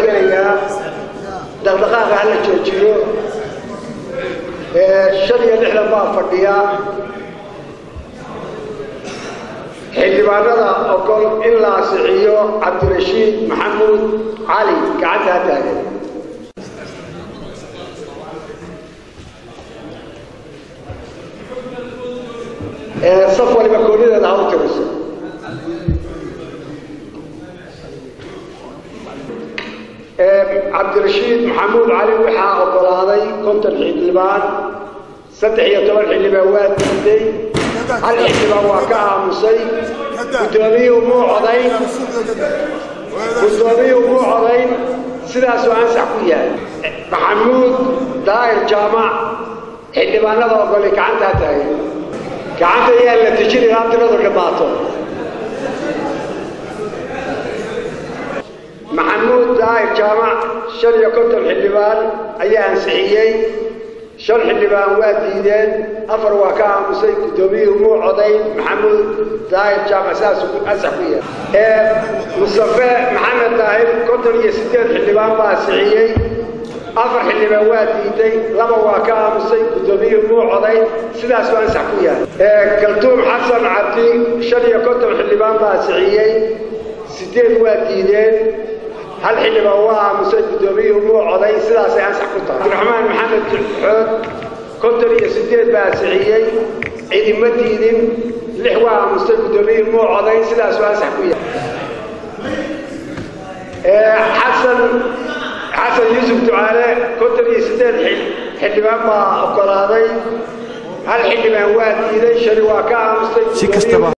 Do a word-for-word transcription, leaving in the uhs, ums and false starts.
gelaya dhaqdhaqaaqa hal joojiyo ee shan iyo lixdan baa fadhiya xildhibaanada ogol in la asixiyo Cabdirashiid Maxamuud Cali gacanta taagan ee saf waliba koonida ha u tiriso Cabdirashiid Maxamuud Cali waxa ogolaaday konton xildhibaan saddex iyo toban xildhibaan waa diiday hal xildhibaan waa ka aamusay guddoomiyuhu muu codayn guddoomiyuhu muu codayn sidaas oo ansax ku yahay Maxamuud Daahir Jaamac xildhibaanada ogolay gacanta taagan gacanta ayaa la tijin ilaa tirada ka baato Maxamuud Daahir Jaamac shan iyo konton xildhibaan ayaa ansixiyay shan xildhibaan waa diideen afar waa ka aamusay guddoomiyuhu muu codayn Maxamuud Daahir Jaamac saas uu ansax ku yahay ee Mustafa Maxamed Daahir konton iyo siddeed xildhibaan baa ansixiyay afar xildhibaan waa diiday laba waa ka aamusay guddoomiyuhu muu codayn sidaas uu ansax ku yahay ee Kaltuum Xasan Cabdi shan iyo konton xildhibaan baa ansixiyay siddeed waa diideen hal xildhibaan waa aamusay guddoomiyuhu muu codayn sidaas ay ansax ku tahay Abdiraxmaan Maxamed Xood konton iyo siddeed baa ansixiyay ciidama diidin lix waa aamusay guddoomiyuhu muu codayn sidaas uu ansax ku yahay ee Xasan Xasan Yuusuf Ducaale konton iyo siddeed xildhibaan baa ogolaaday hal xildhibaan waa diiday shan waa ka aamusay